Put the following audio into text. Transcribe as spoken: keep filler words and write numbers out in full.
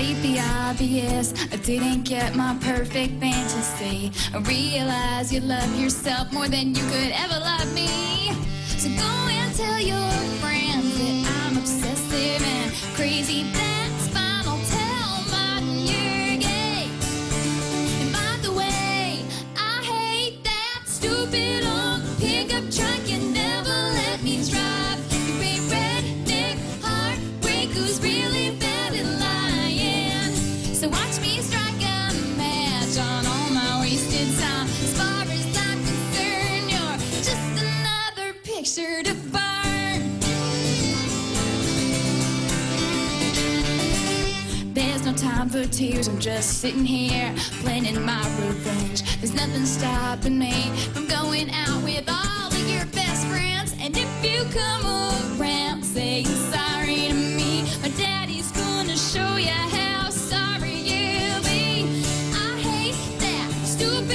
state the obvious, I didn't get my perfect fantasy. I realize you love yourself more than you could ever love me. So go and tell your friends that I'm obsessive and crazy. That's fine, I'll tell Martin you're gay. And by the way, I hate that stupid old pickup truck you never let me drive. You ain't redneck heartbreak who's really bad at lying. So watch me strike a match on all my wasted time. As far as I'm concerned, you're just another picture to burn. There's no time for tears, I'm just sitting here planning my revenge. There's nothing stopping me from going out with all of your best friends. And if you come around saying sorry to me, my daddy's gonna show you how sorry you'll be. I hate that stupid